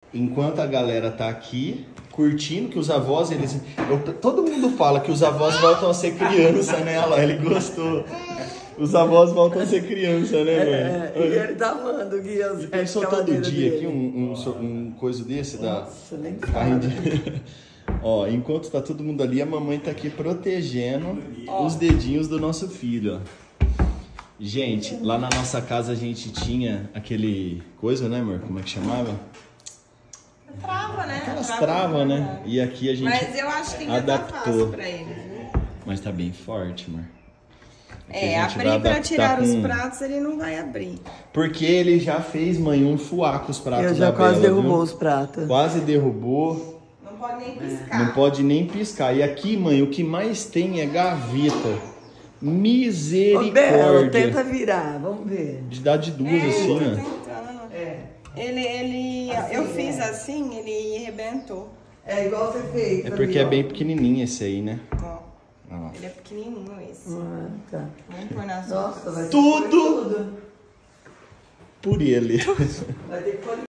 enquanto a galera tá aqui curtindo, que os avós, todo mundo fala que os avós voltam a ser criança, né? Olha lá, ele gostou. Os avós voltam a ser criança, né, mãe? E ele tá amando o Gui. Pensou todo dia aqui um coisa desse? Nossa, nem carrinho de... Ó, enquanto tá todo mundo ali, a mamãe tá aqui protegendo os dedinhos do nosso filho, ó. Gente, lá na nossa casa a gente tinha aquele coisa, né, amor? Como é que chamava? Trava, né? Aquelas travas, né? E aqui a gente Mas eu acho que ainda tá fácil pra eles, né? Mas tá bem forte, amor. Abrir pra tirar os pratos ele não vai abrir. Porque ele já fez, mãe, um fuá com os pratos da Bela. Eu já quase derrubou os pratos. Quase derrubou. Não pode nem piscar. Não pode nem piscar. E aqui, mãe, o que mais tem é gaveta. Misericórdia. Ô, Bela, tenta virar, vamos ver. De dar de duas, assim, tô ó. tentando. Assim, eu fiz assim, ele arrebentou. É igual você fez. É porque é bem pequenininho esse aí, né? Ó, ele é pequenininho esse. Tá. Vamos pôr nas Nossa, vai ter Tudo por ele. Vai ter que pôr